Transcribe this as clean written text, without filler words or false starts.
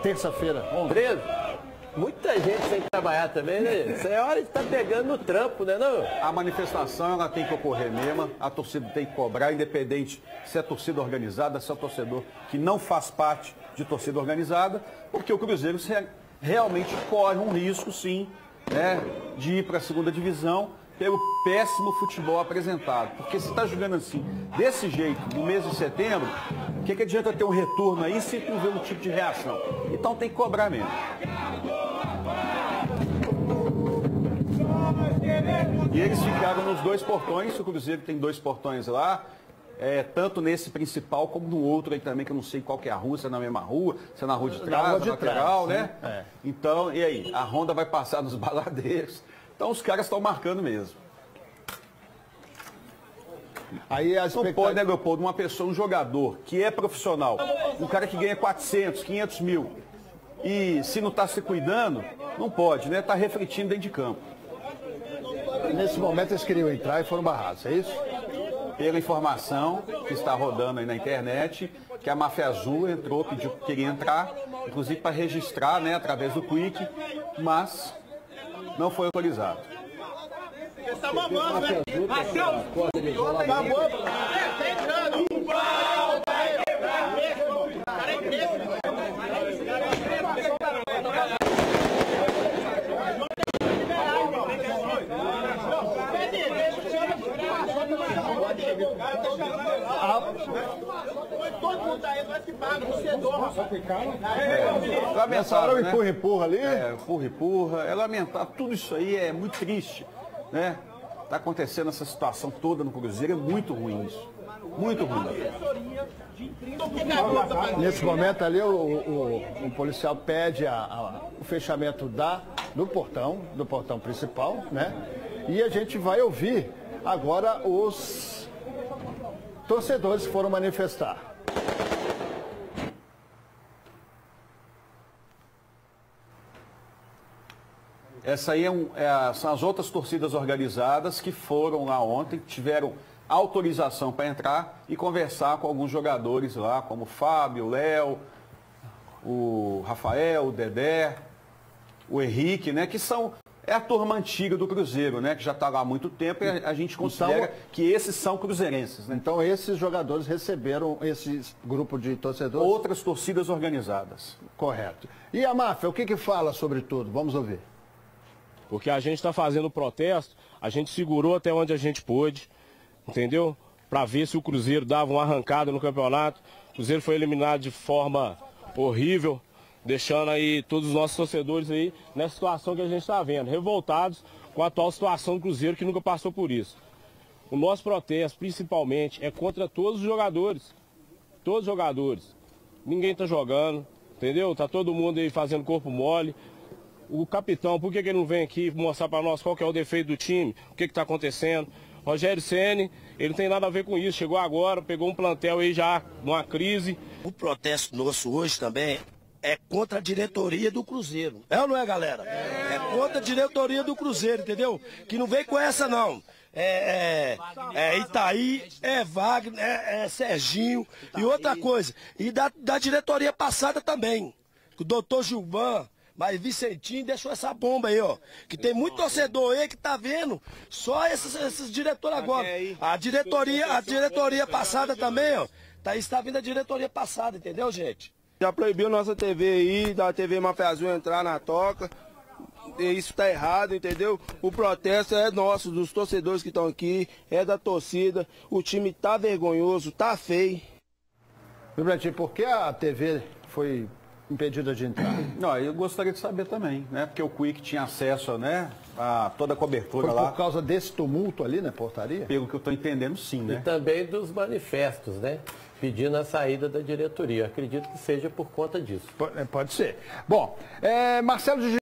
terça-feira. Preso? Muita gente sem trabalhar também, né? Isso é hora de estar pegando no trampo, né não? A manifestação ela tem que ocorrer mesmo, a torcida tem que cobrar, independente se é torcida organizada, se é torcedor que não faz parte de torcida organizada, porque o Cruzeiro realmente corre um risco, sim, né, de ir para a segunda divisão pelo péssimo futebol apresentado. Porque se está jogando assim, desse jeito, no mês de setembro, o que adianta ter um retorno aí se tu vê um tipo de reação? Então tem que cobrar mesmo. E eles ficaram nos dois portões, o Cruzeiro tem dois portões lá, tanto nesse principal como no outro aí também, que eu não sei qual que é a rua, se é na mesma rua, se é na rua de trás, na lateral, né? É. Então, e aí? A Honda vai passar nos baladeiros. Então os caras estão marcando mesmo. Aí a Não pode, né, Leopoldo, uma pessoa, um jogador que é profissional, um cara que ganha 400, 500 mil, e se não está se cuidando, não pode, né? Está refletindo dentro de campo. Nesse momento eles queriam entrar e foram barrados, é isso? Pela informação que está rodando aí na internet, que a Máfia Azul entrou, pediu que queria entrar, inclusive para registrar, né, através do Quick, mas não foi autorizado. Tá mamando, né? Lamentável, né? Empurra ali. Empurra. É lamentável. Tudo isso aí é muito triste, né? Tá acontecendo essa situação toda no Cruzeiro, é muito ruim isso. Muito ruim. Nesse momento ali o policial pede o fechamento do portão principal, né? E a gente vai ouvir agora os torcedores que foram manifestar. Essa aí são as outras torcidas organizadas que foram lá ontem, tiveram autorização para entrar e conversar com alguns jogadores lá, como o Fábio, o Léo, o Rafael, o Dedé, o Henrique, né? Que é a turma antiga do Cruzeiro, né? Que já está lá há muito tempo e a gente considera que esses são cruzeirenses, né? Então esses jogadores receberam esse grupo de torcedores? Outras torcidas organizadas. Correto. E a máfia, o que fala sobre tudo? Vamos ouvir. Porque a gente está fazendo o protesto, a gente segurou até onde a gente pôde, entendeu? Para ver se o Cruzeiro dava uma arrancada no campeonato. O Cruzeiro foi eliminado de forma horrível, deixando aí todos os nossos torcedores aí nessa situação que a gente está vendo, revoltados com a atual situação do Cruzeiro, que nunca passou por isso. O nosso protesto, principalmente, é contra todos os jogadores. Todos os jogadores. Ninguém está jogando, entendeu? Tá todo mundo aí fazendo corpo mole. O capitão, por que ele não vem aqui mostrar para nós qual que é o defeito do time, o que está acontecendo? Rogério Ceni, ele não tem nada a ver com isso, chegou agora, pegou um plantel aí já numa crise. O protesto nosso hoje também é contra a diretoria do Cruzeiro. É ou não é, galera? É contra a diretoria do Cruzeiro, entendeu? Que não vem com essa, não. É Itaí, é Wagner, é Serginho e outra coisa. E da diretoria passada também. O doutor Gilvan, mas Vicentinho deixou essa bomba aí, ó. Que tem muito torcedor aí que tá vendo só esses diretores agora. A diretoria passada também, ó. Está vindo a diretoria passada, entendeu, gente? Já proibiu nossa TV aí, da TV Máfia Azul entrar na toca. E isso tá errado, entendeu? O protesto é nosso, dos torcedores que estão aqui, é da torcida. O time tá vergonhoso, tá feio. Vibrantinho, por que a TV foi impedida de entrar? Não, eu gostaria de saber também, né? Porque o Quick tinha acesso, né, a toda a cobertura foi lá. Por causa desse tumulto ali na portaria? Pelo que eu estou entendendo, sim, né? E também dos manifestos, né? Pedindo a saída da diretoria. Acredito que seja por conta disso. Pode ser. Bom, Marcelo